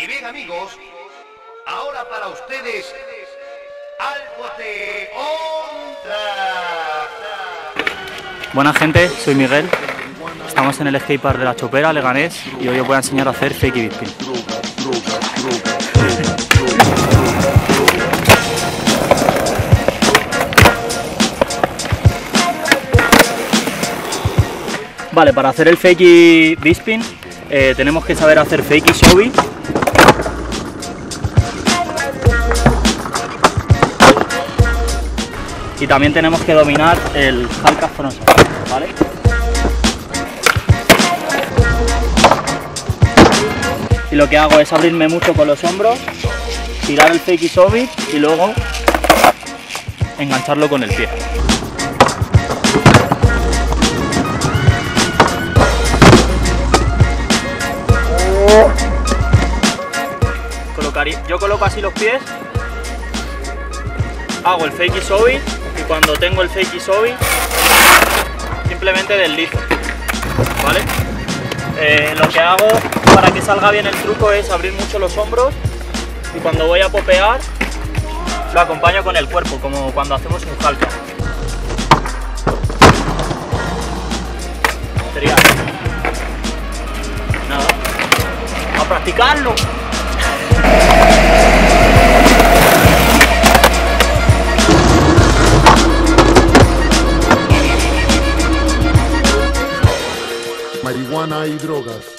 Y bien, amigos, ahora para ustedes, algo de honra. Buena gente, soy Miguel. Estamos en el skatepark de La Chopera, Leganés, y hoy os voy a enseñar a hacer fakey bispin. Vale, para hacer el fakey bispin tenemos que saber hacer fakey showy. Y también tenemos que dominar el half frontside, ¿vale? Y lo que hago es abrirme mucho con los hombros, tirar el fakey showy y luego engancharlo con el pie. Yo coloco así los pies, hago el fakey showy y cuando tengo el fakey showy simplemente deslizo, ¿vale? Lo que hago para que salga bien el truco es abrir mucho los hombros y cuando voy a popear lo acompaño con el cuerpo, como cuando hacemos un halka. Sería nada, a practicarlo. Marihuana y drogas.